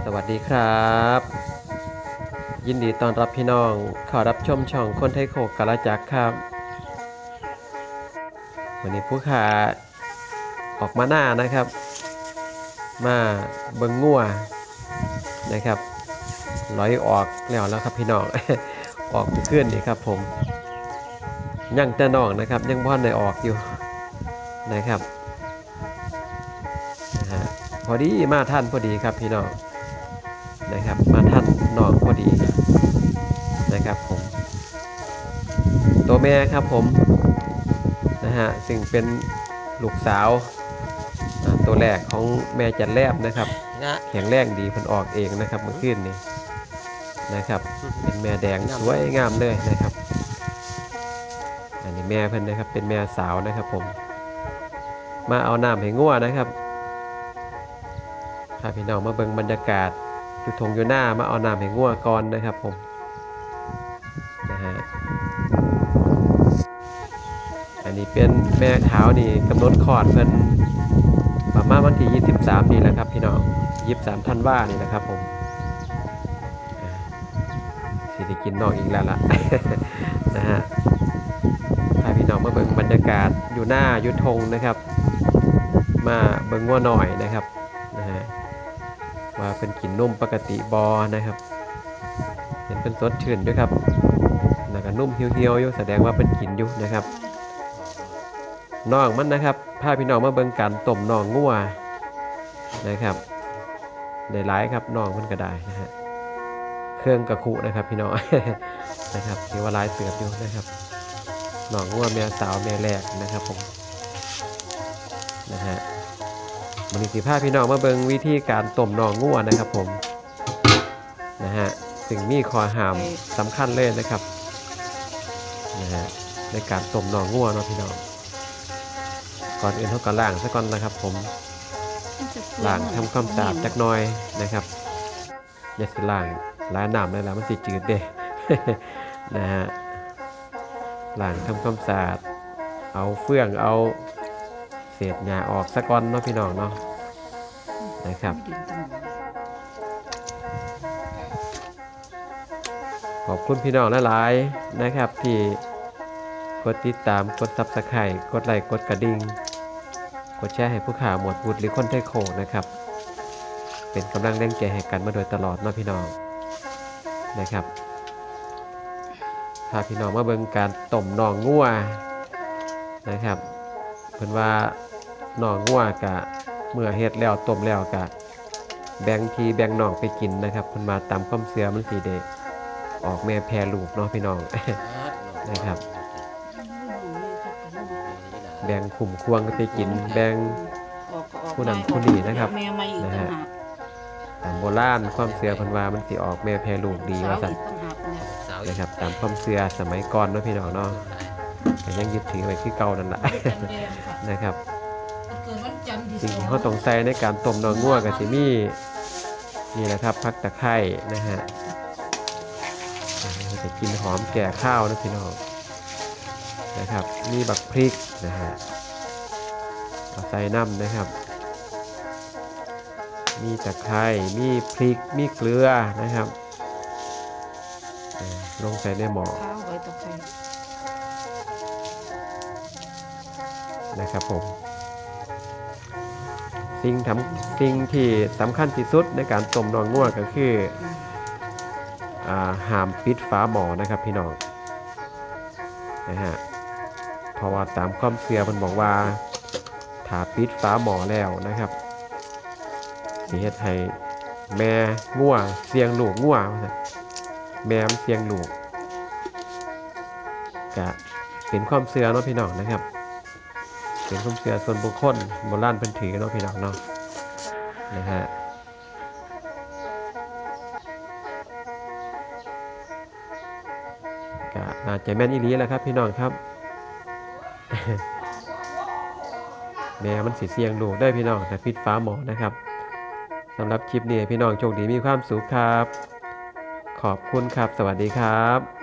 วัสดีครับยินดีต้อนรับพี่น้องเข้ารับชมช่องคนไทยโคกกาลจักรครับวันนี้ผู้ขาออกมาหน้านะครับมาเบิ่งงัวนะครับลอยออกแล้วครับพี่น้อง ออกขึ้นนี่ครับผมยังแต่น้องนะครับยังบ่ทันได้ออกอยู่นะครับพอดีมาท่านพอดีครับพี่น้องนะครับมาท่านน้องพอดีนะครับผมตัวแม่ครับผมซึ่งเป็นลูกสาวตัวแรกของแม่จันแลบนะครับแข็งแรงดีเพิ่นออกเองนะครับเมื่อคืนนี้นะครับเป็นแม่แดงสวยงามเลยนะครับอันนี้แม่เพิ่นนะครับเป็นแม่สาวนะครับผมมาเอาน้ำให้งัวนะครับพาพี่น้องมาเบิ่งบรรยากาศอยู่ทงอยู่หน้ามาเอาน้ำให้งัวก่อนนะครับผมอันนี้เป็นแม่ขาวนี่กำหนดคลอดเพิ่นประมาณวันที่23นี่แหละครับพี่น้อง23ธันวานี่นะครับผมสิได้กินนอกอีกแล้วล่ะ นะฮะพาพี่น้องมาเบิ่งบรรยากาศอยู่หน้าอยู่ทงนะครับมาเบิ่งงัวหน่อยนะครับว่าเป็นกินนุ่มปกติบอนะครับเห็นเป็นสดชื่นด้วยครับแล้วก็นุ่มเหี่ยวๆอยู่แสดงว่าเป็นกินอยู่นะครับน่องมันนะครับพาพี่น้องมาเบิ่งการต้มน่องงัวนะครับได้หลายครับน่องมันก็ได้นะฮะเครื่องกระคุนะครับพี่น้อง นะครับที่ว่าหลายเติบอยู่นะครับน่องงัวแม่สาวแม่แรกนะครับผมนะฮะมันมีสีผ้าพี่น้องมาเบิ่งวิธีการต้มน่องงัวนะครับผมนะฮะสิ่งมีข้อห้ามสำคัญเลยนะครับนะฮะในการต้มน่องงัวเนาะพี่น้องก่อนอื่นเขาก็ล้างซะก่อนนะครับผมล้างทำความสะอาดจักหน่อยนะครับอย่าสิล้างล้างน้ำเลยแล้วมันสิจืดเด้ นะฮะล้างทำความสะอาดเอาเฟื่องเอาเศษหญ้าออกซะก่อนเนาะพี่น้องเนาะนะครับขอบคุณพี่น้องหลายๆนะครับที่กดติดตามกด Subscribe กดไลค์กดกระดิ่งกดแชร์ให้ผู้ข่าวหมวดบุตรหรือคนไทยโคนะครับเป็นกำลังแรงใจให้กันมาโดยตลอดเนาะพี่น้องนะครับพาพี่น้องมาเบิ่งการต้มน่องงัวนะครับเพิ่นว่าน่องงัวกะเมื่อเฮ็ดแล้วต้มแล้วกะแบ่งพี่แบ่งน้องไปกินนะครับเพิ่นมาตามความเชื่อมันสิได้ออกแม่แพร่ลูกเนาะพี่น้อง นะครับแบ่งขุ่มควงก็ไปกินแบ่งผู้นั้นผู้นี้นะครับนะฮะตามโบราณความเชื่อเพิ่นว่ามันสิออกแม่แพร่ลูกดีว่าซั่นนะครับตามความเชื่อสมัยก่อนเนาะพี่น้องเนาะก็ยังยึดถือไว้คือเก่านั่นแหละนะครับสิ่งที่เขาต้องใส่ในการต้มน่องงัวก็สิมีนี่แหละครับผักตะไคร้นะฮะจะกินหอมแก่ข้าวนะพี่น้องนะครับมีบักพริกนะฮะเอาใส่น้ำนะครับมีตะไคร้มีพริกมีเกลือนะครับลงใส่ในหม้อนะครับผมสิ่งที่สำคัญที่สุดในการต้มน่องงัวก็คือห้ามปิดฝาหม้อนะครับพี่น้องนะฮะเพราะว่าตามความเชื่อมันบอกว่าถ้าปิดฝาหม้อแล้วนะครับสิเฮ็ดให้แม่งัวเสียงลูกงัวแม่มันเสียงลูกก็เป็นความเชื่อเนาะพี่น้องนะครับเป็นความเชื่อส่วนบุคคลโบราณเพิ่นถือเนาะพี่น้องเนาะนะฮะก็น่าจะแม่นอีหลีแหละครับพี่น้องครับ แม่มันสิเสียงลูกได้พี่น้องแต่ปิดฝาหม้อนะครับสำหรับคลิปนี้พี่น้องโชคดีมีความสุขครับขอบคุณครับสวัสดีครับ